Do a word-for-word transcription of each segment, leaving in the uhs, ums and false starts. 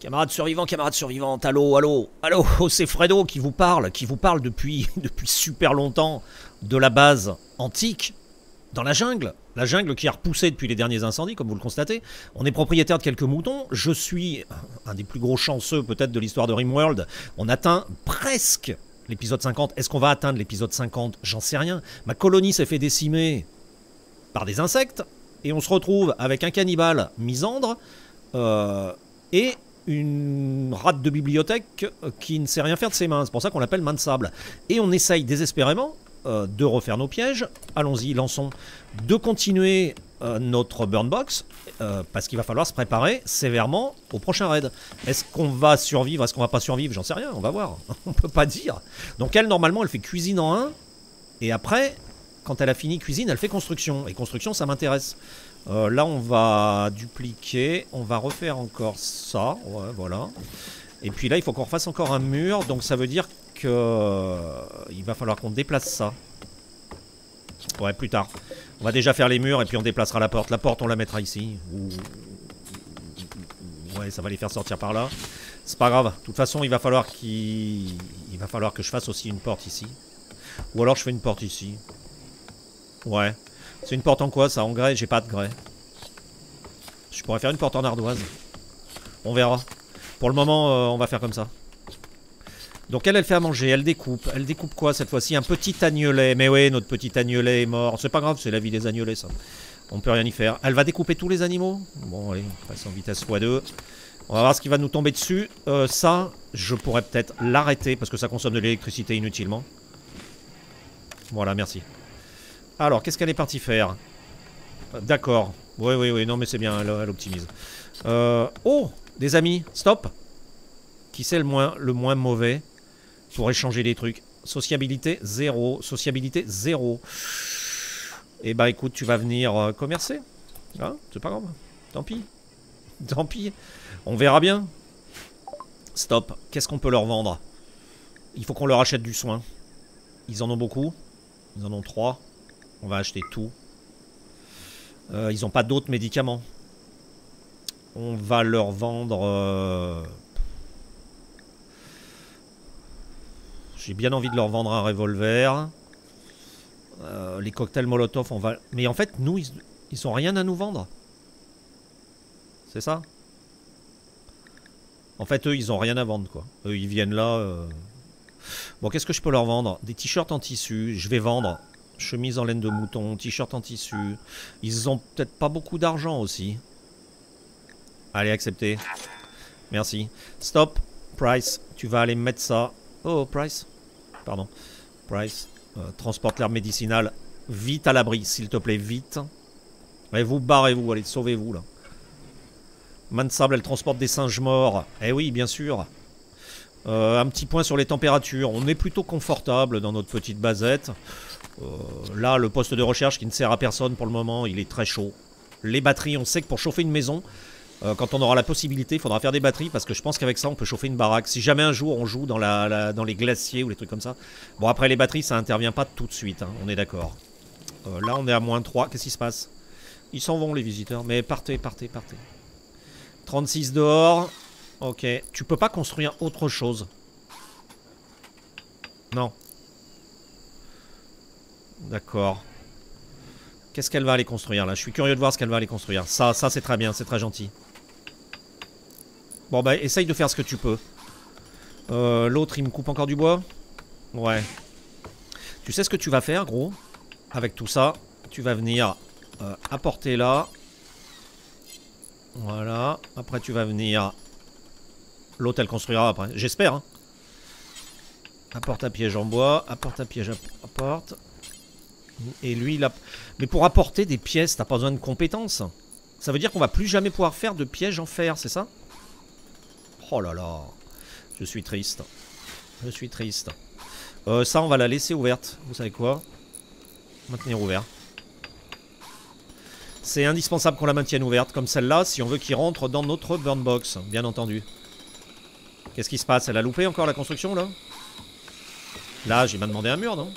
Camarades survivants, camarades survivantes, allô, allô, allô, c'est Fredo qui vous parle, qui vous parle depuis, depuis super longtemps de la base antique dans la jungle. La jungle qui a repoussé depuis les derniers incendies, comme vous le constatez. On est propriétaire de quelques moutons. Je suis un des plus gros chanceux peut-être de l'histoire de Rimworld. On atteint presque l'épisode cinquante. Est-ce qu'on va atteindre l'épisode cinquante? J'en sais rien. Ma colonie s'est fait décimer par des insectes. Et on se retrouve avec un cannibale misandre euh, et une rate de bibliothèque qui ne sait rien faire de ses mains. C'est pour ça qu'on l'appelle main de sable. Et on essaye désespérément euh, de refaire nos pièges. Allons-y, lançons. De continuer euh, notre burn box. Euh, parce qu'il va falloir se préparer sévèrement au prochain raid. Est-ce qu'on va survivre? Est-ce qu'on va pas survivre? J'en sais rien, on va voir. On peut pas dire. Donc elle, normalement, elle fait cuisine en un. Et après, quand elle a fini cuisine, elle fait construction. Et construction, ça m'intéresse. Euh, là, on va dupliquer. On va refaire encore ça. Ouais, voilà. Et puis là, il faut qu'on refasse encore un mur. Donc ça veut dire que euh, il va falloir qu'on déplace ça. Ouais, plus tard. On va déjà faire les murs et puis on déplacera la porte. La porte, on la mettra ici. Ou... Ouais, ça va les faire sortir par là. C'est pas grave. De toute façon, il va falloir qu'il... Il va falloir que je fasse aussi une porte ici. Ou alors je fais une porte ici. Ouais. C'est une porte en quoi ça? En grès? J'ai pas de grès. Je pourrais faire une porte en ardoise. On verra. Pour le moment, euh, on va faire comme ça. Donc elle, elle fait à manger, elle découpe. Elle découpe quoi cette fois-ci? Un petit agnelet. Mais ouais, notre petit agnelet est mort. C'est pas grave, c'est la vie des agnelets ça. On peut rien y faire. Elle va découper tous les animaux? Bon, allez, on passe en vitesse fois deux. On va voir ce qui va nous tomber dessus. Euh, ça, je pourrais peut-être l'arrêter parce que ça consomme de l'électricité inutilement. Voilà, merci. Alors, qu'est-ce qu'elle est partie faire? D'accord. Oui, oui, oui, non, mais c'est bien, elle, elle optimise. Euh, oh, des amis, stop. Qui c'est le moins, le moins mauvais pour échanger des trucs? Sociabilité, zéro. Sociabilité, zéro. Eh bah, écoute, tu vas venir euh, commercer. Hein, c'est pas grave. Tant pis. Tant pis. On verra bien. Stop. Qu'est-ce qu'on peut leur vendre? Il faut qu'on leur achète du soin. Ils en ont beaucoup. Ils en ont trois. On va acheter tout. Euh, ils n'ont pas d'autres médicaments. On va leur vendre... Euh... J'ai bien envie de leur vendre un revolver. Euh, les cocktails Molotov, on va... Mais en fait, nous, ils, ils ont rien à nous vendre. C'est ça? En fait, eux, ils ont rien à vendre, quoi. Eux, ils viennent là... Euh... Bon, qu'est-ce que je peux leur vendre? Des t-shirts en tissu. Je vais vendre... Chemise en laine de mouton, t-shirt en tissu. Ils ont peut-être pas beaucoup d'argent aussi. Allez, acceptez. Merci. Stop. Price, tu vas aller me mettre ça. Oh, Price. Pardon. Price. Euh, transporte l'herbe médicinale. Vite à l'abri, s'il te plaît, vite. Allez, vous barrez-vous, allez, sauvez-vous, là. Main de sable, elle transporte des singes morts. Eh oui, bien sûr. Euh, un petit point sur les températures. On est plutôt confortable dans notre petite basette. Euh, là, le poste de recherche qui ne sert à personne pour le moment, il est très chaud. Les batteries, on sait que pour chauffer une maison, euh, quand on aura la possibilité, il faudra faire des batteries parce que je pense qu'avec ça, on peut chauffer une baraque. Si jamais un jour on joue dans, la, la, dans les glaciers ou les trucs comme ça. Bon, après les batteries, ça intervient pas tout de suite, hein, on est d'accord. Euh, là, on est à moins trois. Qu'est-ce qui se passe? Ils s'en vont, les visiteurs. Mais partez, partez, partez. trente-six dehors. Ok. Tu peux pas construire autre chose? Non. D'accord. Qu'est-ce qu'elle va aller construire là? Je suis curieux de voir ce qu'elle va aller construire. Ça, ça c'est très bien, c'est très gentil. Bon bah essaye de faire ce que tu peux. Euh, L'autre il me coupe encore du bois? Ouais. Tu sais ce que tu vas faire gros? Avec tout ça, tu vas venir euh, apporter là. Voilà. Après tu vas venir... L'autre elle construira après. J'espère hein. Apporte à piège en bois. Apporte à piège à porte. Et lui, il a... Mais pour apporter des pièces, t'as pas besoin de compétences. Ça veut dire qu'on va plus jamais pouvoir faire de pièges en fer, c'est ça? Oh là là. Je suis triste. Je suis triste. Euh, ça, on va la laisser ouverte. Vous savez quoi? Maintenir ouvert. C'est indispensable qu'on la maintienne ouverte, comme celle-là, si on veut qu'il rentre dans notre burn box, bien entendu. Qu'est-ce qui se passe? Elle a loupé encore la construction, là? Là, j'ai bien demandé un mur, non?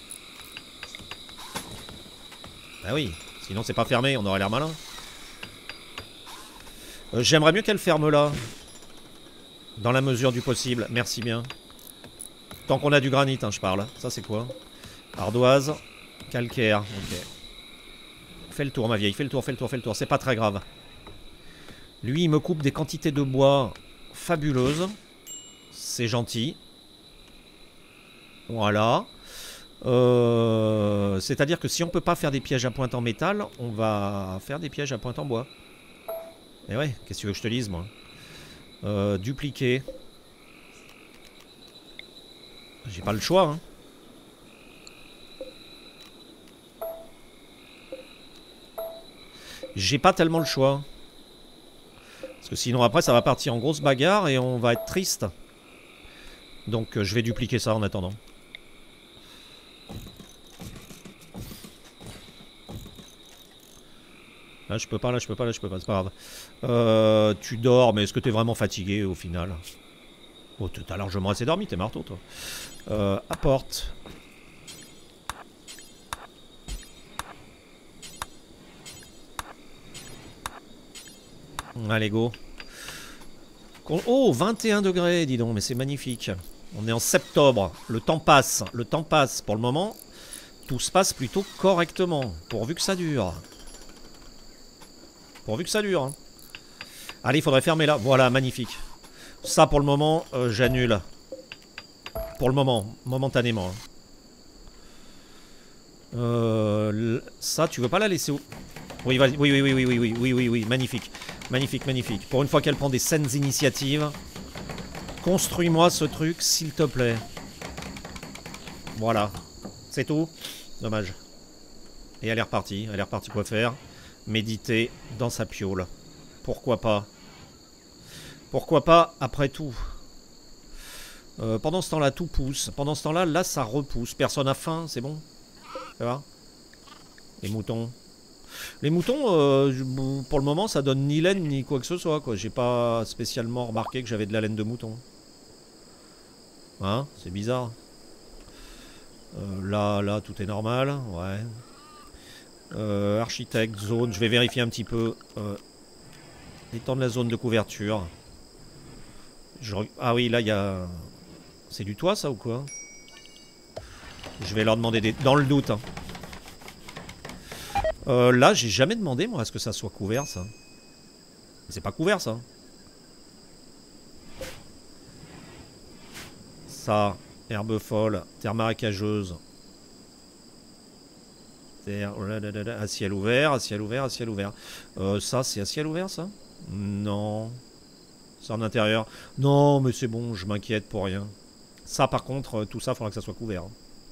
Ah oui, sinon c'est pas fermé, on aurait l'air malin. Euh, J'aimerais mieux qu'elle ferme là. Dans la mesure du possible, merci bien. Tant qu'on a du granit, hein, je parle. Ça, c'est quoi? Ardoise, calcaire, ok. Fais le tour, ma vieille, fais le tour, fais le tour, fais le tour. C'est pas très grave. Lui, il me coupe des quantités de bois fabuleuses. C'est gentil. Voilà. Euh, C'est-à-dire que si on peut pas faire des pièges à pointe en métal, on va faire des pièges à pointe en bois. Et ouais, qu'est-ce que tu veux que je te dise, moi? euh, Dupliquer. J'ai pas le choix, hein. J'ai pas tellement le choix. Parce que sinon après ça va partir en grosse bagarre et on va être triste. Donc euh, je vais dupliquer ça en attendant. Là je peux pas, là je peux pas, là je peux pas, c'est pas grave. Euh, tu dors, mais est-ce que t'es vraiment fatigué au final? Oh, t'as largement assez dormi, t'es marteau toi. Euh, apporte. Allez go. Oh, vingt et un degrés, dis donc, mais c'est magnifique. On est en septembre, le temps passe, le temps passe. Pour le moment, tout se passe plutôt correctement, pourvu que ça dure. Pourvu que ça dure. Hein. Allez, il faudrait fermer là. Voilà, magnifique. Ça, pour le moment, euh, j'annule. Pour le moment, momentanément. Hein. Euh, ça, tu veux pas la laisser où? Oui, oui, oui, oui, oui, oui, oui, oui, oui, oui, magnifique. Magnifique, magnifique. Pour une fois qu'elle prend des saines initiatives, construis-moi ce truc, s'il te plaît. Voilà. C'est tout. Dommage. Et elle est repartie. Elle est repartie quoi faire? Méditer dans sa piole. Pourquoi pas? Pourquoi pas, après tout? euh, Pendant ce temps-là, tout pousse. Pendant ce temps-là, là, ça repousse. Personne n'a faim, c'est bon? Ça va? Les moutons. Les moutons, euh, pour le moment, ça donne ni laine ni quoi que ce soit, quoi. J'ai pas spécialement remarqué que j'avais de la laine de mouton. Hein? C'est bizarre. Euh, là, là, tout est normal. Ouais. Euh, architecte, zone. Je vais vérifier un petit peu. Euh, étendre la zone de couverture. Je... Ah oui, là, il y a... C'est du toit, ça, ou quoi? Je vais leur demander des... Dans le doute, hein. Euh, là, j'ai jamais demandé, moi, à ce que ça soit couvert, ça. C'est pas couvert, ça. Ça, herbe folle, terre marécageuse. Terre... À ciel ouvert, à ciel ouvert, à ciel ouvert. Euh, ça, c'est à ciel ouvert, ça? Non. C'est en intérieur. Non, mais c'est bon, je m'inquiète pour rien. Ça, par contre, tout ça, il faudra que ça soit couvert.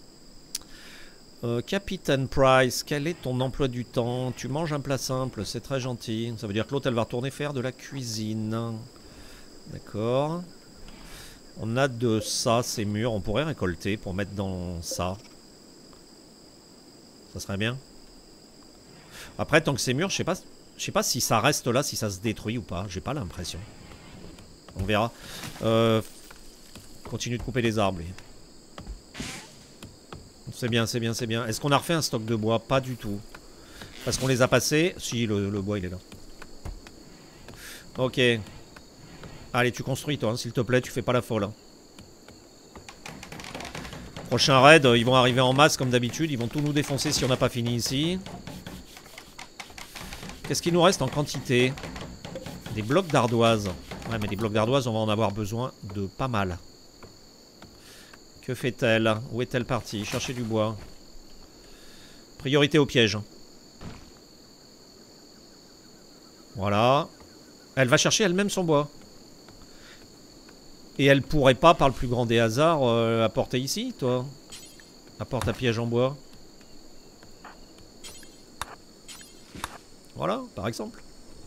Euh, Capitaine Price, quel est ton emploi du temps? Tu manges un plat simple, c'est très gentil. Ça veut dire que l'autre, elle va retourner faire de la cuisine. D'accord. On a de ça, ces murs. On pourrait récolter pour mettre dans ça. Ça serait bien. Après, tant que ces murs, je sais pas, je sais pas si ça reste là, si ça se détruit ou pas. J'ai pas l'impression. On verra. Euh, continue de couper les arbres. C'est bien, c'est bien, c'est bien. Est-ce qu'on a refait un stock de bois? Pas du tout. Parce qu'on les a passés. Si, le, le bois, il est là. Ok. Allez, tu construis, toi, hein, s'il te plaît. Tu fais pas la folle. Hein. Prochain raid, ils vont arriver en masse, comme d'habitude. Ils vont tout nous défoncer si on n'a pas fini ici. Qu'est-ce qu'il nous reste en quantité? Des blocs d'ardoise. Ouais, mais des blocs d'ardoise, on va en avoir besoin de pas mal. Que fait-elle? Où est-elle partie? Chercher du bois. Priorité au piège. Voilà. Elle va chercher elle-même son bois. Et elle pourrait pas, par le plus grand des hasards, euh, apporter ici, toi? Apporte un piège en bois. Voilà, par exemple.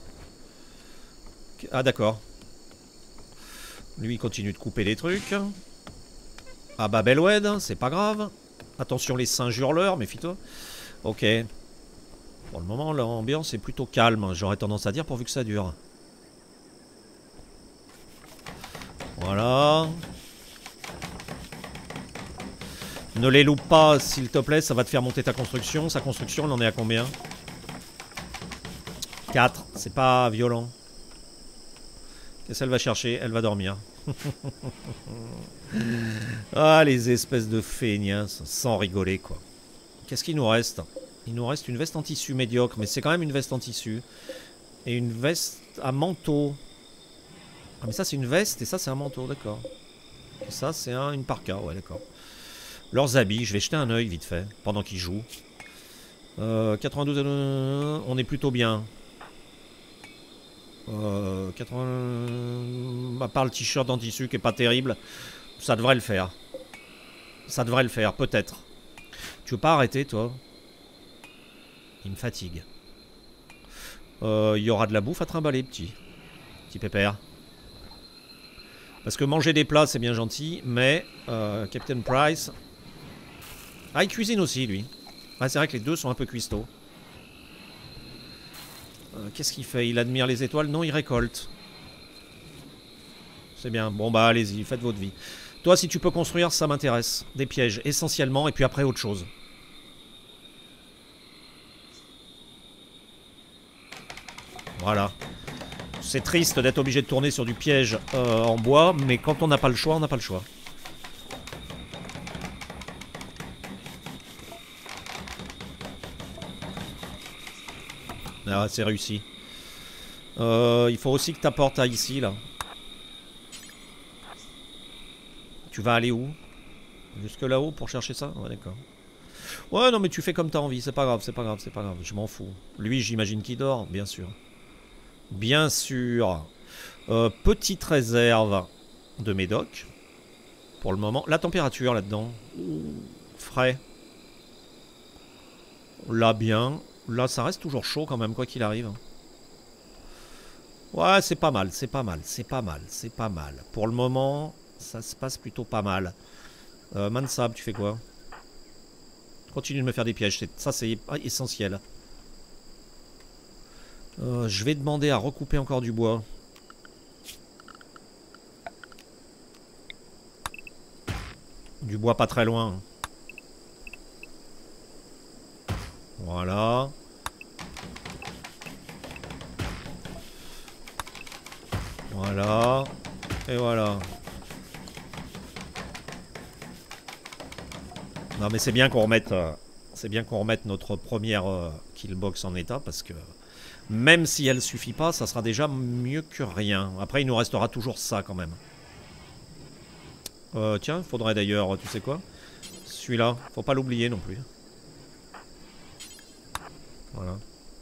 Ah, d'accord. Lui, il continue de couper des trucs. Ah bah Belwed, c'est pas grave. Attention les singes hurleurs, méfie-toi. Ok. Pour le moment, l'ambiance est plutôt calme. J'aurais tendance à dire pourvu que ça dure. Voilà. Ne les loupe pas, s'il te plaît. Ça va te faire monter ta construction. Sa construction, elle en est à combien? quatre. C'est pas violent. Qu'est-ce qu'elle va chercher? Elle va dormir. Ah, les espèces de feignasses, sans rigoler, quoi. Qu'est-ce qu'il nous reste? Il nous reste une veste en tissu médiocre, mais c'est quand même une veste en tissu. Et une veste à manteau. Ah, mais ça, c'est une veste, et ça, c'est un manteau, d'accord. Et ça, c'est un, une parka, ouais, d'accord. Leurs habits, je vais jeter un œil vite fait, pendant qu'ils jouent. Euh, quatre-vingt-douze, euh, on est plutôt bien. Euh, quatre-vingts... À part le t-shirt en tissu qui est pas terrible, ça devrait le faire. Ça devrait le faire, peut-être. Tu veux pas arrêter, toi? Il me fatigue. Euh, il y aura de la bouffe à trimballer, petit. Petit pépère. Parce que manger des plats, c'est bien gentil, mais euh, Captain Price... Ah, il cuisine aussi, lui. Ah, c'est vrai que les deux sont un peu cuistots. Euh, Qu'est-ce qu'il fait? Il admire les étoiles? Non, il récolte. C'est bien. Bon, bah, allez-y, faites votre vie. Toi, si tu peux construire, ça m'intéresse. Des pièges, essentiellement, et puis après, autre chose. Voilà. C'est triste d'être obligé de tourner sur du piège euh, en bois, mais quand on n'a pas le choix, on n'a pas le choix. Ah, c'est réussi. Euh, il faut aussi que tu apportes à ici, là. Tu vas aller où? Jusque là-haut pour chercher ça? Ouais, d'accord. Ouais, non, mais tu fais comme t'as envie. C'est pas grave, c'est pas grave, c'est pas grave. Je m'en fous. Lui, j'imagine qu'il dort, bien sûr. Bien sûr. Euh, petite réserve de médoc. Pour le moment. La température, là-dedans. Frais. Là, bien. Là, ça reste toujours chaud, quand même, quoi qu'il arrive. Ouais, c'est pas mal, c'est pas mal, c'est pas mal, c'est pas mal. Pour le moment, ça se passe plutôt pas mal. Euh, Mansab, tu fais quoi? Continue de me faire des pièges, ça c'est essentiel. Euh, je vais demander à recouper encore du bois. Du bois pas très loin. Voilà. Voilà. Et voilà. Non mais c'est bien qu'on remette... Euh, c'est bien qu'on remette notre première euh, killbox en état parce que... Même si elle suffit pas, ça sera déjà mieux que rien. Après il nous restera toujours ça quand même. Euh, tiens, faudrait d'ailleurs, tu sais quoi? Celui-là, faut pas l'oublier non plus. Voilà.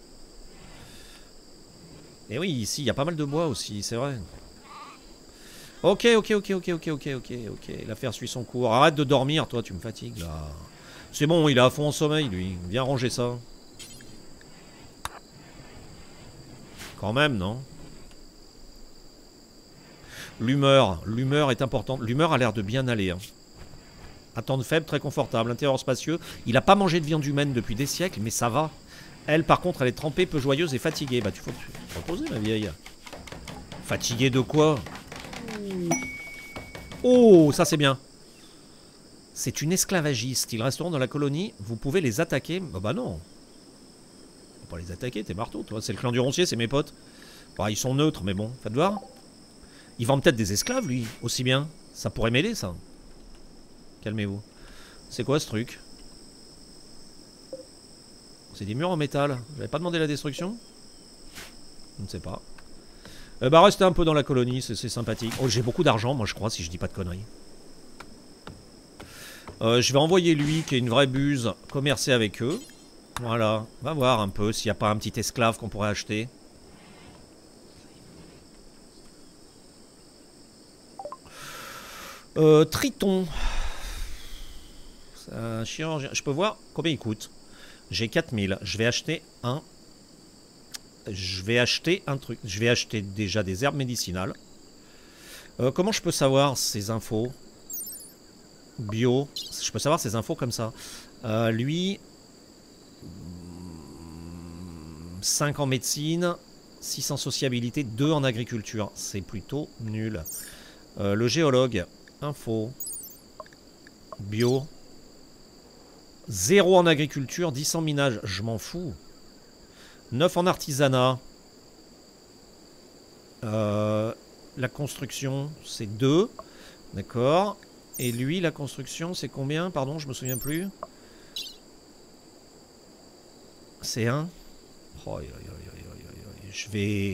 Et oui, ici, il y a pas mal de bois aussi, c'est vrai. Ok, ok, ok, ok, ok, ok, ok, ok. L'affaire suit son cours. Arrête de dormir, toi, tu me fatigues, là. C'est bon, il est à fond en sommeil, lui. Viens ranger ça. Quand même, non? L'humeur. L'humeur est importante. L'humeur a l'air de bien aller, hein. Attente faible, très confortable. Intérieur spacieux. Il a pas mangé de viande humaine depuis des siècles, mais ça va. Elle, par contre, elle est trempée, peu joyeuse et fatiguée. Bah, tu faut te reposer, ma vieille. Fatiguée de quoi? Oh, ça c'est bien. C'est une esclavagiste. Ils resteront dans la colonie. Vous pouvez les attaquer. Bah, bah non. Faut pas les attaquer, t'es marteau, toi. C'est le clan du roncier, c'est mes potes. Bah, ils sont neutres, mais bon, faites voir. Il vend peut-être des esclaves, lui, aussi bien. Ça pourrait m'aider, ça. Calmez-vous. C'est quoi ce truc? C'est des murs en métal. J'avais pas demandé la destruction? Je ne sais pas. Euh, bah restez un peu dans la colonie, c'est sympathique. Oh, j'ai beaucoup d'argent, moi je crois, si je dis pas de conneries. Euh, je vais envoyer lui, qui est une vraie buse, commercer avec eux. Voilà, va voir un peu s'il n'y a pas un petit esclave qu'on pourrait acheter. Euh, Triton. Un chirurgien. Je peux voir combien il coûte. J'ai quatre mille. Je vais acheter un. Je vais acheter un truc. Je vais acheter déjà des herbes médicinales. Euh, comment je peux savoir ces infos? Bio. Je peux savoir ces infos comme ça. Euh, lui. cinq en médecine. six en sociabilité. deux en agriculture. C'est plutôt nul. Euh, le géologue. Info. Bio. zéro en agriculture. dix en minage. Je m'en fous. neuf en artisanat. Euh, la construction, c'est deux. D'accord. Et lui, la construction, c'est combien? Pardon, je me souviens plus. C'est un. Oh, aïe, aïe, aïe, aïe, aïe, aïe. Je vais...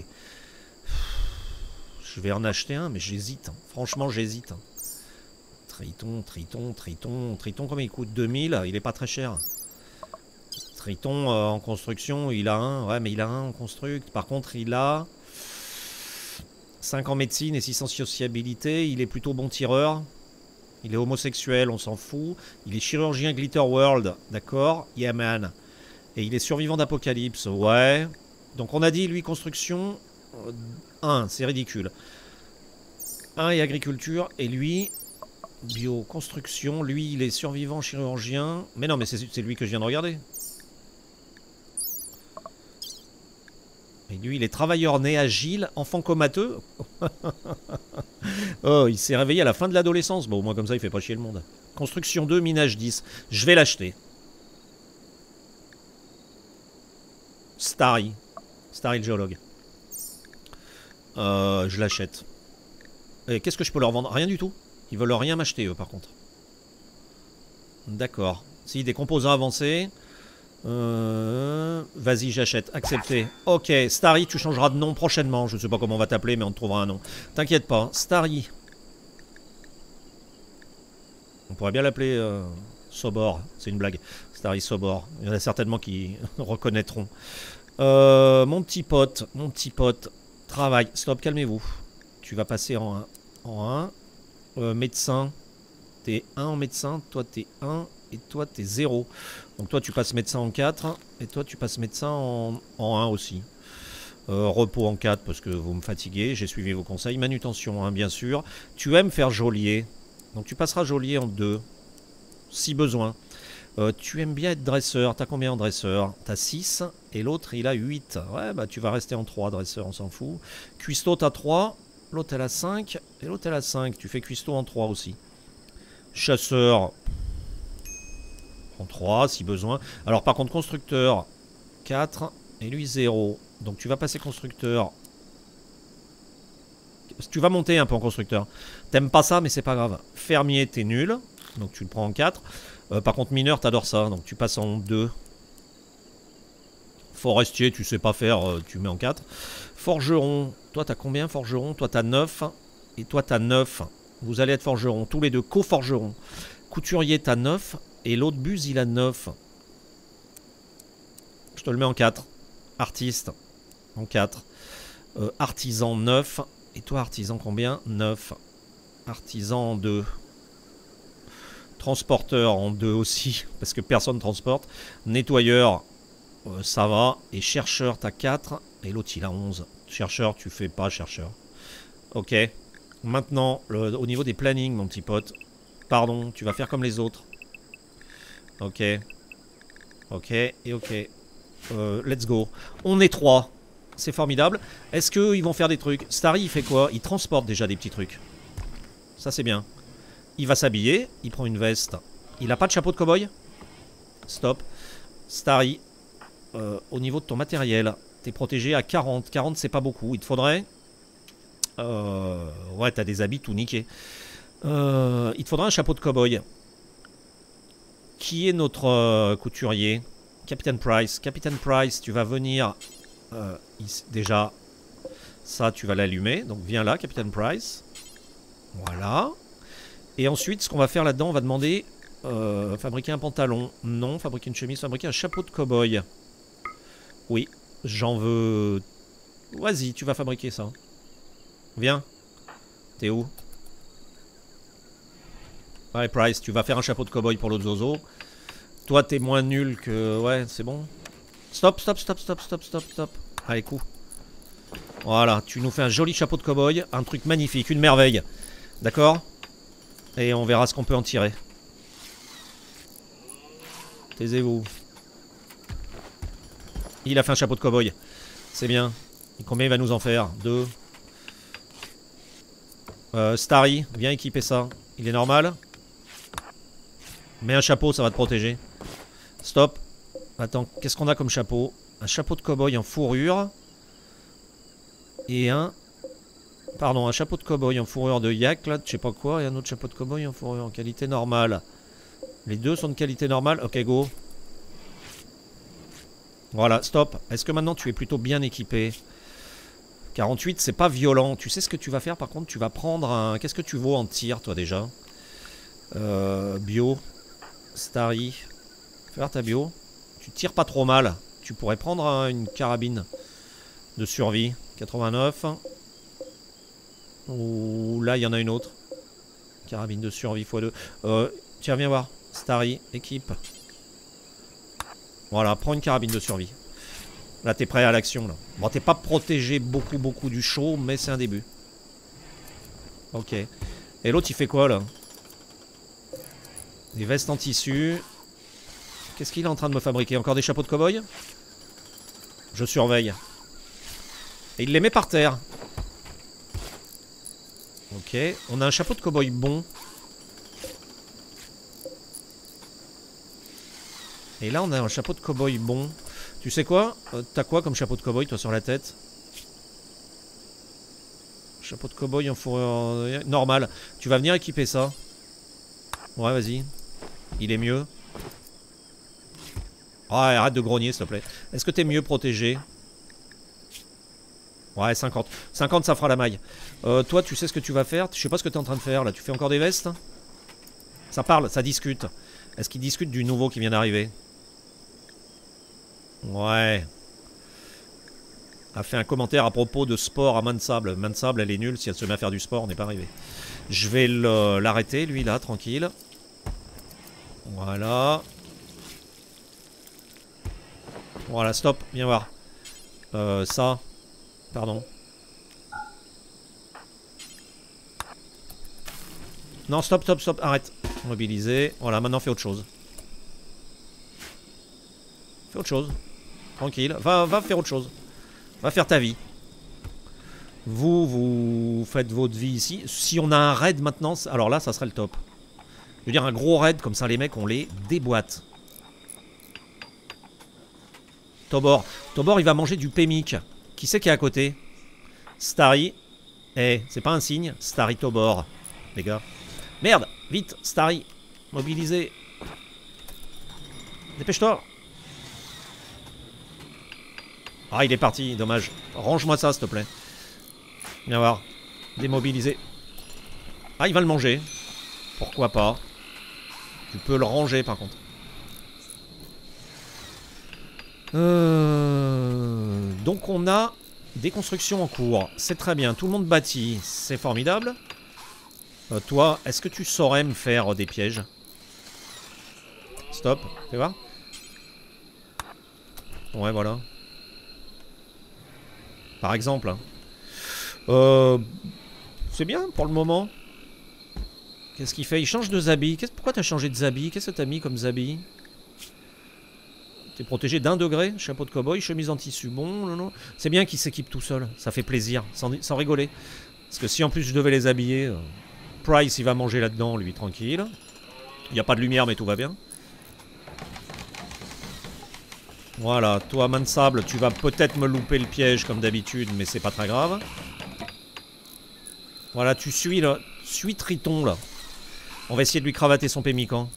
Je vais en acheter un, mais j'hésite. Hein. Franchement, j'hésite. Hein. Triton, Triton, Triton... Triton, combien il coûte? deux mille. Il est pas très cher. Triton, euh, en construction, il a un. Ouais, mais il a un en construct. Par contre, il a... cinq en médecine et six en sociabilité. Il est plutôt bon tireur. Il est homosexuel, on s'en fout. Il est chirurgien Glitter World. D'accord. Yeah, man. Et il est survivant d'Apocalypse. Ouais. Donc on a dit, lui, construction... un, c'est ridicule. un et agriculture. Et lui, bio, construction. Lui, il est survivant chirurgien. Mais non, mais c'est lui que je viens de regarder. Et lui, il est travailleur né agile, enfant comateux. Oh, il s'est réveillé à la fin de l'adolescence. Bon, au moins comme ça, il fait pas chier le monde. Construction deux, minage dix. Je vais l'acheter. Starry. Starry le géologue. Euh, je l'achète. Et qu'est-ce que je peux leur vendre? Rien du tout. Ils veulent rien m'acheter, eux, par contre. D'accord. Si, des composants avancés. Euh... Vas-y, j'achète. Accepté. Ok, Starry, tu changeras de nom prochainement. Je sais pas comment on va t'appeler, mais on te trouvera un nom. T'inquiète pas. Starry. On pourrait bien l'appeler euh, Sobor. C'est une blague. Starry Sobor. Il y en a certainement qui reconnaîtront. Euh, mon petit pote. Mon petit pote. Travail. Stop, calmez-vous. Tu vas passer en un. En un. Euh, médecin. T'es un en médecin. Toi, t'es un. Et toi, t'es zéro. Donc toi, tu passes médecin en quatre. Et toi, tu passes médecin en, en un aussi. Euh, repos en quatre parce que vous me fatiguez. J'ai suivi vos conseils. Manutention, hein, bien sûr. Tu aimes faire geôlier. Donc tu passeras geôlier en deux. Si besoin. Euh, tu aimes bien être dresseur. T'as combien en dresseur? T'as six. Et l'autre, il a huit. Ouais, bah tu vas rester en trois, dresseur, on s'en fout. Cuistot, t'as trois. L'autre, elle a cinq. Et l'autre, elle a cinq. Tu fais cuistot en trois aussi. Chasseur... en trois, si besoin. Alors, par contre, constructeur, quatre. Et lui, zéro. Donc, tu vas passer constructeur. Tu vas monter un peu en constructeur. T'aimes pas ça, mais c'est pas grave. Fermier, t'es nul. Donc, tu le prends en quatre. Euh, par contre, mineur, t'adores ça. Donc, tu passes en deux. Forestier, tu sais pas faire. Euh, tu mets en quatre. Forgeron. Toi, t'as combien, forgeron? Toi, t'as neuf. Et toi, t'as neuf. Vous allez être forgeron. Tous les deux, co-forgeron. Couturier, t'as neuf. Et l'autre buse, il a neuf. Je te le mets en quatre. Artiste, en quatre. Euh, artisan, neuf. Et toi, artisan, combien? neuf. Artisan, en deux. Transporteur, en deux aussi. Parce que personne transporte. Nettoyeur, euh, ça va. Et chercheur, t'as quatre. Et l'autre, il a onze. Chercheur, tu fais pas chercheur. Ok. Maintenant, le, au niveau des plannings, mon petit pote. Pardon, tu vas faire comme les autres. Ok. Ok, et ok. Euh, let's go. On est trois. C'est formidable. Est-ce qu'ils vont faire des trucs? Starry, il fait quoi? Il transporte déjà des petits trucs. Ça, c'est bien. Il va s'habiller. Il prend une veste. Il a pas de chapeau de cow-boy? Stop. Starry, euh, au niveau de ton matériel, t'es protégé à quarante. quarante, c'est pas beaucoup. Il te faudrait... Euh, ouais, t'as des habits tout niqués. Euh, il te faudrait un chapeau de cow-boy. Qui est notre euh, couturier? Capitaine Price. Capitaine Price, tu vas venir... Euh, ici, déjà, ça, tu vas l'allumer. Donc, viens là, Capitaine Price. Voilà. Et ensuite, ce qu'on va faire là-dedans, on va demander... Euh, fabriquer un pantalon. Non. Fabriquer une chemise. Fabriquer un chapeau de cow-boy. Oui. J'en veux... Vas-y, tu vas fabriquer ça. Viens. T'es où? Ouais, Price, tu vas faire un chapeau de cow-boy pour l'autre zozo. Toi, t'es moins nul que... Ouais, c'est bon. Stop, stop, stop, stop, stop, stop, stop. Allez, coup. Voilà, tu nous fais un joli chapeau de cow-boy. Un truc magnifique, une merveille. D'accord? Et on verra ce qu'on peut en tirer. Taisez-vous. Il a fait un chapeau de cow-boy. C'est bien. Et combien il va nous en faire? Deux. Euh, Starry, viens équiper ça. Il est normal? Mets un chapeau, ça va te protéger. Stop. Attends, qu'est-ce qu'on a comme chapeau? Un chapeau de cow-boy en fourrure. Et un Pardon, un chapeau de cow-boy en fourrure de yak, là, je sais pas quoi, et un autre chapeau de cow-boy en fourrure en qualité normale. Les deux sont de qualité normale. Ok, go. Voilà, stop. Est-ce que maintenant tu es plutôt bien équipé? quarante-huit, c'est pas violent. Tu sais ce que tu vas faire, par contre, tu vas prendre un... Qu'est-ce que tu vaux en tir, toi, déjà? euh, Bio. Starry. Fais voir ta bio. Tu tires pas trop mal. Tu pourrais prendre hein, une carabine de survie. quatre-vingt-neuf. Ou là, il y en a une autre. Carabine de survie fois deux. Euh, tiens, viens voir. Starry, équipe. Voilà, prends une carabine de survie. Là, t'es prêt à l'action, là. Bon, t'es pas protégé beaucoup, beaucoup du chaud, mais c'est un début. Ok. Et l'autre, il fait quoi, là? Des vestes en tissu. Qu'est-ce qu'il est en train de me fabriquer? Encore des chapeaux de cow-boy? Je surveille. Et il les met par terre. Ok. On a un chapeau de cow-boy bon. Et là, on a un chapeau de cow-boy bon. Tu sais quoi? euh, T'as quoi comme chapeau de cow-boy, toi, sur la tête? Chapeau de cow-boy en fourrure normal. Tu vas venir équiper ça. Ouais, vas-y. Il est mieux. Ouais, arrête de grogner, s'il te plaît. Est-ce que t'es mieux protégé? Ouais, cinquante. cinquante, ça fera la maille. Euh, toi, tu sais ce que tu vas faire? Je sais pas ce que t'es en train de faire, là. Tu fais encore des vestes? Ça parle, ça discute. Est-ce qu'il discute du nouveau qui vient d'arriver? Ouais. A fait un commentaire à propos de sport à Mansable. Mansable, elle est nulle. Si elle se met à faire du sport, on n'est pas arrivé. Je vais l'arrêter, lui, là, tranquille. Voilà. Voilà, stop. Viens voir. Euh, ça. Pardon. Non, stop, stop, stop. Arrête. Mobiliser. Voilà, maintenant, fais autre chose. Fais autre chose. Tranquille. Va, va faire autre chose. Va faire ta vie. Vous, vous faites votre vie ici. Si on a un raid maintenant, alors là, ça serait le top. Je veux dire, un gros raid, comme ça, les mecs, on les déboîte. Tobor. Tobor, il va manger du pémic. Qui c'est qui est à côté? Starry. Eh, c'est pas un signe. Starry Tobor. Les gars. Merde. Vite, Starry. Mobilisé. Dépêche-toi. Ah, il est parti. Dommage. Range-moi ça, s'il te plaît. Viens voir. Démobilisé. Ah, il va le manger. Pourquoi pas? Tu peux le ranger, par contre. Euh... Donc on a des constructions en cours. C'est très bien. Tout le monde bâtit. C'est formidable. Euh, toi, est-ce que tu saurais me faire des pièges? Stop. Fais voir. Ouais, voilà. Par exemple. Euh... C'est bien pour le moment. Qu'est-ce qu'il fait? Il change de Zabi. Pourquoi t'as changé de Zabi? Qu'est-ce que t'as mis comme Zabi? T'es protégé d'un degré, chapeau de cow-boy, chemise en tissu, bon, non, non. C'est bien qu'il s'équipe tout seul, ça fait plaisir, sans, sans rigoler. Parce que si en plus je devais les habiller, euh, Price il va manger là-dedans, lui, tranquille. Il n'y a pas de lumière mais tout va bien. Voilà, toi Mansable, tu vas peut-être me louper le piège comme d'habitude, mais c'est pas très grave. Voilà, tu suis là, suis Triton là. On va essayer de lui cravater son pémican.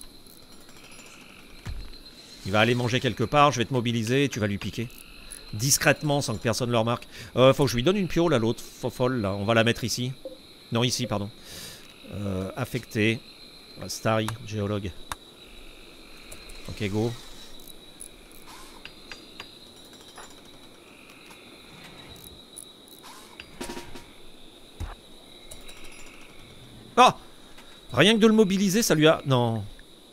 Il va aller manger quelque part, je vais te mobiliser et tu vas lui piquer. Discrètement, sans que personne le remarque. Euh, faut que je lui donne une pio, là, l'autre. Fofolle, là. On va la mettre ici. Non, ici, pardon. Euh, affecté. Starry, géologue. Ok, go. Ah! Rien que de le mobiliser, ça lui a... Non.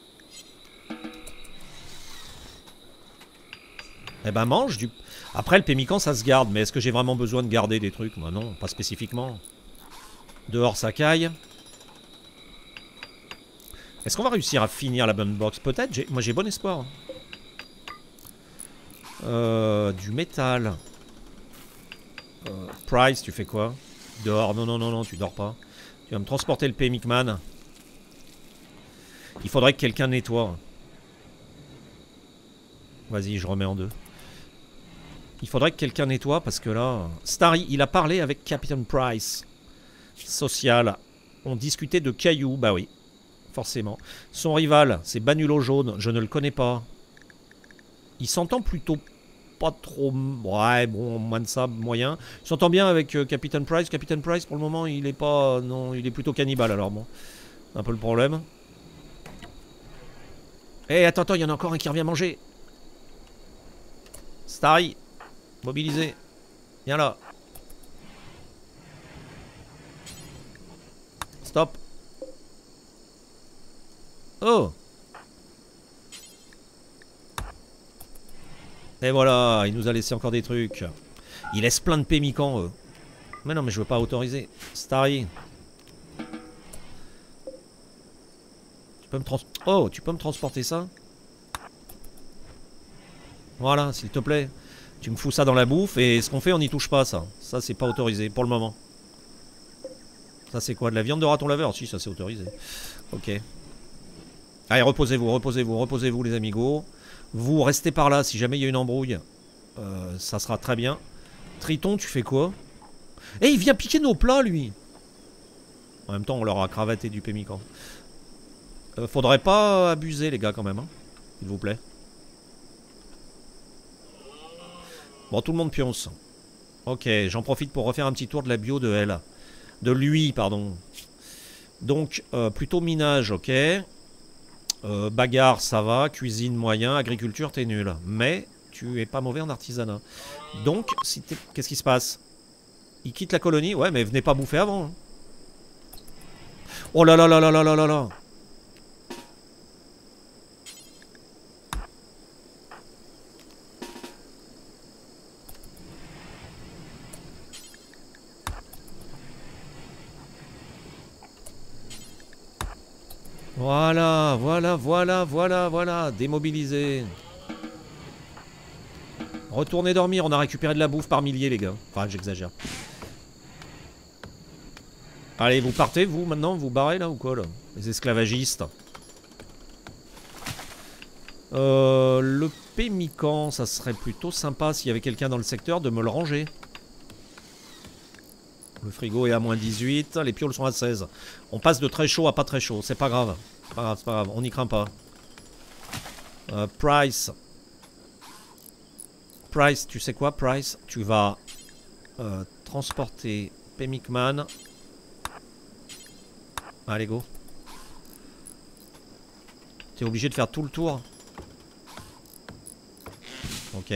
Eh ben mange du... Après le pémican ça se garde, mais est-ce que j'ai vraiment besoin de garder des trucs? Moi non, pas spécifiquement. Dehors ça caille. Est-ce qu'on va réussir à finir la bonne box? Peut-être, moi j'ai bon espoir. Euh, du métal. Euh, Price, tu fais quoi? Dehors, non, non, non, non, tu dors pas. Tu vas me transporter le Pémic Man. Il faudrait que quelqu'un nettoie. Vas-y, je remets en deux. Il faudrait que quelqu'un nettoie parce que là... Starry, il a parlé avec Captain Price. Social. On discutait de cailloux, bah oui. Forcément. Son rival, c'est Banulo Jaune, je ne le connais pas. Il s'entend plutôt pas trop... Ouais, bon, moins de ça, moyen. Il s'entend bien avec euh, Captain Price. Captain Price, pour le moment, il est pas... Non, il est plutôt cannibale, alors bon. Un peu le problème. Eh, hey, attends, attends, il y en a encore un qui revient manger. Starry, mobilisé. Viens là. Stop. Oh. Et voilà, il nous a laissé encore des trucs. Il laisse plein de pémicans, eux. Mais non, mais je veux pas autoriser. Starry. Tu peux me trans... Oh, tu peux me transporter ça? Voilà, s'il te plaît. Tu me fous ça dans la bouffe et ce qu'on fait, on n'y touche pas, ça. Ça, c'est pas autorisé, pour le moment. Ça, c'est quoi? De la viande de raton laveur? Si, ça, c'est autorisé. Ok. Allez, reposez-vous, reposez-vous, reposez-vous, les amigos. Vous, restez par là, si jamais il y a une embrouille. Euh, ça sera très bien. Triton, tu fais quoi? Eh, il vient piquer nos plats, lui. En même temps, on leur a cravaté du pémican. Euh, faudrait pas abuser, les gars, quand même, hein. S'il vous plaît. Bon, tout le monde pionce. Ok, j'en profite pour refaire un petit tour de la bio de elle. De lui, pardon. Donc, euh, plutôt minage, ok. Euh, bagarre, ça va. Cuisine, moyen. Agriculture, t'es nul. Mais tu es pas mauvais en artisanat. Donc, si t'es... qu'est-ce qui se passe? Il quitte la colonie? Ouais, mais venez pas bouffer avant. Hein. Oh là là là là là là là là. Voilà, voilà, voilà, voilà, voilà. Démobilisé. Retournez dormir, on a récupéré de la bouffe par milliers, les gars. Enfin, j'exagère. Allez, vous partez, vous, maintenant? Vous barrez, là, ou quoi, là? Les esclavagistes. Euh, le pémican, ça serait plutôt sympa s'il y avait quelqu'un dans le secteur de me le ranger. Le frigo est à moins dix-huit, les pioles sont à seize. On passe de très chaud à pas très chaud, c'est pas grave. C'est pas grave, c'est pas grave, on n'y craint pas. Euh, Price. Price, tu sais quoi, Price? Tu vas euh, transporter Pemikman. Allez, go. T'es obligé de faire tout le tour. Ok.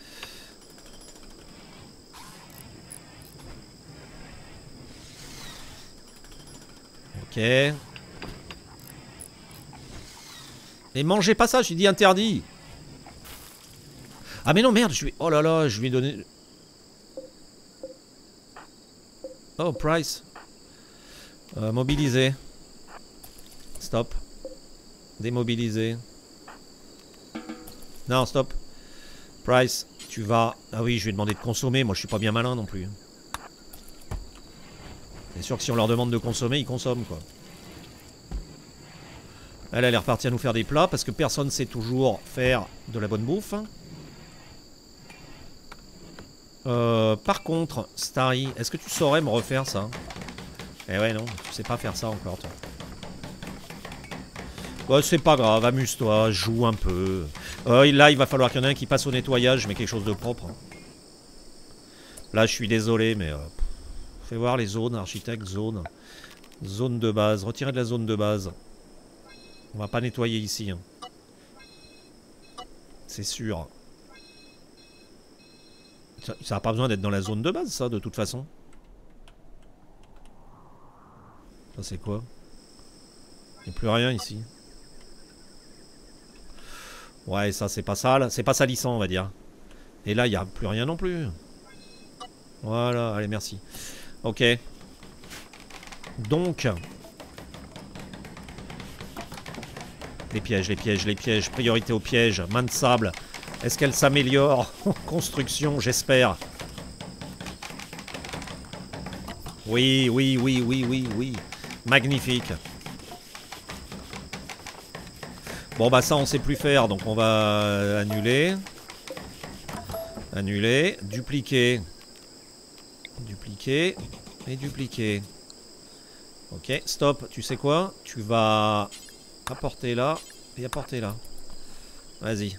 Ok. Mais mangez pas ça, j'ai dit interdit. Ah mais non, merde, je lui... Oh là là, je lui ai donné... Oh, Price. Euh, mobilisé. Stop. Démobilisé. Non, stop. Price, tu vas... Ah oui, je lui ai demandé de consommer, moi je suis pas bien malin non plus. C'est sûr que si on leur demande de consommer, ils consomment, quoi. Elle, elle est repartie à nous faire des plats, parce que personne sait toujours faire de la bonne bouffe. Euh, par contre, Starry, est-ce que tu saurais me refaire ça? Eh ouais, non, tu sais pas faire ça encore, toi. Bah, c'est pas grave, amuse-toi, joue un peu. Euh, là, il va falloir qu'il y en ait un qui passe au nettoyage, mais quelque chose de propre. Là, je suis désolé, mais... Euh, fais voir les zones, architecte, zone. Zone de base, retirez de la zone de base. On va pas nettoyer ici. Hein. C'est sûr. Ça, ça a pas besoin d'être dans la zone de base, ça, de toute façon. Ça, c'est quoi? Il n'y a plus rien ici. Ouais, ça, c'est pas sale. C'est pas salissant, on va dire. Et là, il n'y a plus rien non plus. Voilà, allez, merci. Ok. Donc... Les pièges, les pièges, les pièges. Priorité aux pièges. Main de sable. Est-ce qu'elle s'améliore? Construction, j'espère. Oui, oui, oui, oui, oui, oui. Magnifique. Bon, bah ça, on sait plus faire. Donc, on va annuler. Annuler. Dupliquer. Dupliquer. Et dupliquer. Ok, stop. Tu sais quoi? Tu vas apporter là et apporter là. Vas-y.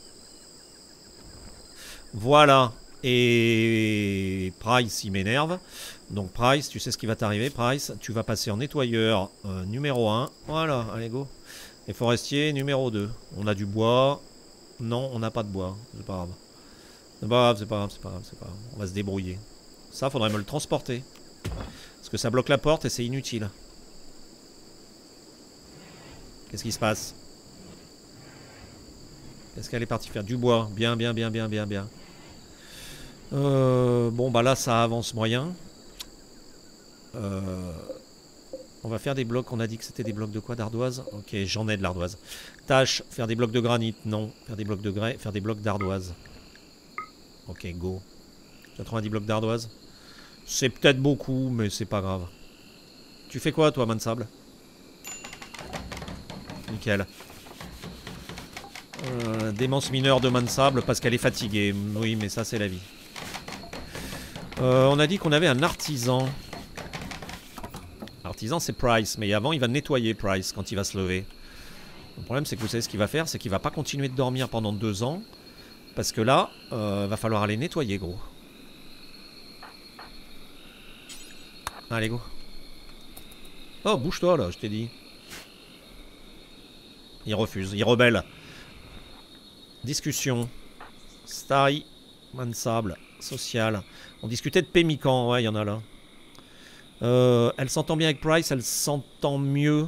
Voilà. Et Price, il m'énerve. Donc Price, tu sais ce qui va t'arriver, Price. Tu vas passer en nettoyeur euh, numéro un. Voilà, allez go. Et forestier numéro deux. On a du bois. Non, on n'a pas de bois. C'est pas grave. C'est pas grave, c'est pas grave, c'est pas grave, c'est pas grave. On va se débrouiller. Ça, faudrait me le transporter. Parce que ça bloque la porte et c'est inutile. Qu'est-ce qui se passe? Est-ce qu'elle est partie faire du bois? Bien, bien, bien, bien, bien, bien. Euh, bon, bah là, ça avance moyen. Euh, on va faire des blocs. On a dit que c'était des blocs de quoi? D'ardoise? Ok, j'en ai de l'ardoise. Tâche, faire des blocs de granit. Non. Faire des blocs de grès. Faire des blocs d'ardoise. Ok, go. quatre-vingt-dix blocs d'ardoise. C'est peut-être beaucoup, mais c'est pas grave. Tu fais quoi, toi, main de sable? Nickel. Euh, démence mineure de main de sable parce qu'elle est fatiguée. Oui, mais ça, c'est la vie. Euh, on a dit qu'on avait un artisan. Artisan, c'est Price. Mais avant, il va nettoyer Price quand il va se lever. Le problème, c'est que vous savez ce qu'il va faire? C'est qu'il va pas continuer de dormir pendant deux ans. Parce que là, euh, va falloir aller nettoyer, gros. Allez, go. Oh, bouge-toi, là, je t'ai dit. Il refuse, il rebelle. Discussion. Starry. Man sable. Social. On discutait de Pémican, ouais, il y en a là. Euh, elle s'entend bien avec Price, elle s'entend mieux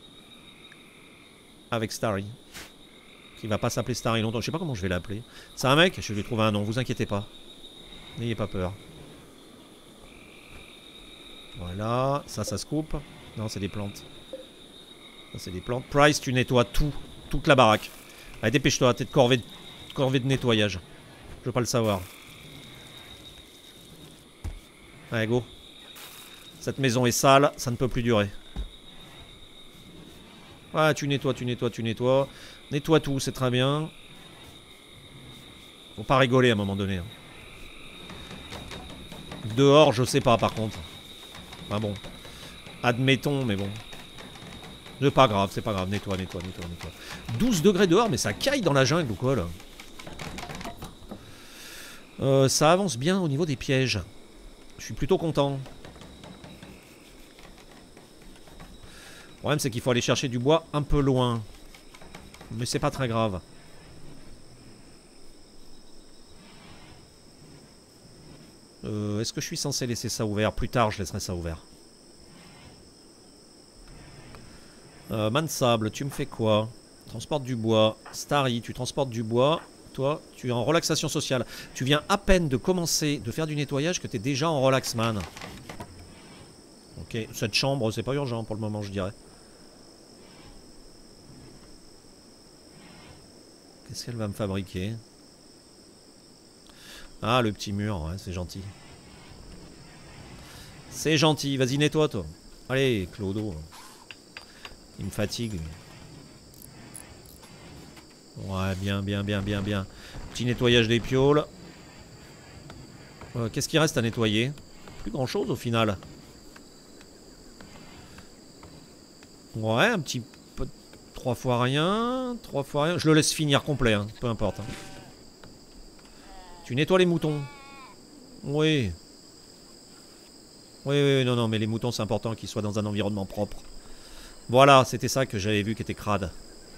avec Starry. Qui va pas s'appeler Starry longtemps. Je sais pas comment je vais l'appeler. C'est un mec, je vais trouver un nom, vous inquiétez pas. N'ayez pas peur. Voilà, ça, ça se coupe. Non, c'est des plantes. Ça, c'est des plantes. Price, tu nettoies tout. Toute la baraque. Allez, dépêche-toi, t'es de corvée de, corvée de nettoyage. Je veux pas le savoir. Allez, go. Cette maison est sale, ça ne peut plus durer. Ah, tu nettoies, tu nettoies, tu nettoies. Nettoie tout, c'est très bien. Faut pas rigoler à un moment donné. Dehors, je sais pas, par contre. Ah bon. Admettons, mais bon. C'est pas grave, c'est pas grave. Nettoie, nettoie, nettoie, nettoie. douze degrés dehors, mais ça caille dans la jungle ou quoi, là? euh, Ça avance bien au niveau des pièges. Je suis plutôt content. Le problème, c'est qu'il faut aller chercher du bois un peu loin. Mais c'est pas très grave. Euh, Est-ce que je suis censé laisser ça ouvert? Plus tard, je laisserai ça ouvert. Euh, man de sable, tu me fais quoi? Transporte du bois. Starry, tu transportes du bois. Toi, tu es en relaxation sociale. Tu viens à peine de commencer de faire du nettoyage que tu es déjà en relax, man. Ok, cette chambre, c'est pas urgent pour le moment, je dirais. Qu'est-ce qu'elle va me fabriquer? Ah, le petit mur, ouais, c'est gentil. C'est gentil, vas-y, nettoie, toi. Allez, Clodo. Il me fatigue. Ouais, bien, bien, bien, bien, bien. Petit nettoyage des pioles. Euh, Qu'est-ce qu'il reste à nettoyer? Plus grand-chose, au final. Ouais, un petit peu... Trois fois rien. Trois fois rien. Je le laisse finir complet, hein, peu importe. Hein. Tu nettoies les moutons. Oui. Oui, oui, non, non, mais les moutons, c'est important qu'ils soient dans un environnement propre. Voilà, c'était ça que j'avais vu qui était crade.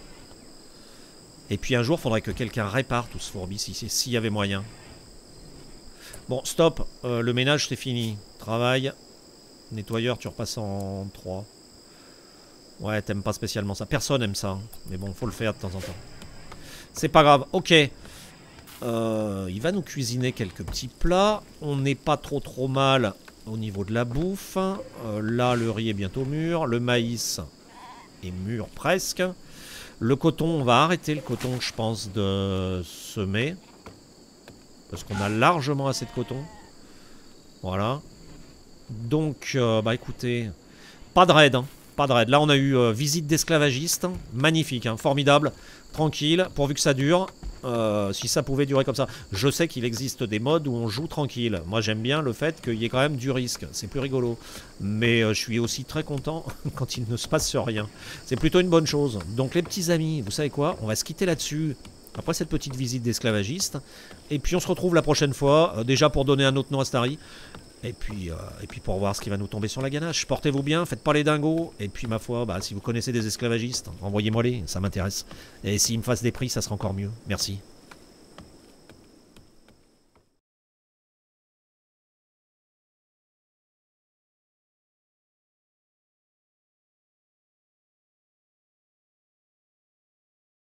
Et puis un jour, il faudrait que quelqu'un répare tout ce fourbi, s'il si, si y avait moyen. Bon, stop. Euh, le ménage, c'est fini. Travail. Nettoyeur, tu repasses en trois. Ouais, t'aimes pas spécialement ça. Personne aime ça. Hein. Mais bon, faut le faire de temps en temps. C'est pas grave. Ok. Euh, il va nous cuisiner quelques petits plats. On n'est pas trop trop mal au niveau de la bouffe. Euh, là, le riz est bientôt mûr. Le maïs est mûr presque. Le coton, on va arrêter le coton, je pense, de semer. Parce qu'on a largement assez de coton. Voilà. Donc, euh, bah écoutez, pas de raid, hein. Pas de raid. Là, on a eu euh, visite d'esclavagistes. Magnifique, hein, formidable. Tranquille, pourvu que ça dure. euh, si ça pouvait durer comme ça. Je sais qu'il existe des modes où on joue tranquille. Moi j'aime bien le fait qu'il y ait quand même du risque, c'est plus rigolo. Mais euh, je suis aussi très content quand il ne se passe rien. C'est plutôt une bonne chose. Donc les petits amis, vous savez quoi? On va se quitter là-dessus. Après cette petite visite d'esclavagiste. Et puis on se retrouve la prochaine fois, euh, déjà pour donner un autre nom à Starry. Et puis, euh, et puis pour voir ce qui va nous tomber sur la ganache. Portez-vous bien, faites pas les dingos. Et puis ma foi, bah, si vous connaissez des esclavagistes, envoyez-moi les, ça m'intéresse. Et s'ils me fassent des prix, ça sera encore mieux. Merci.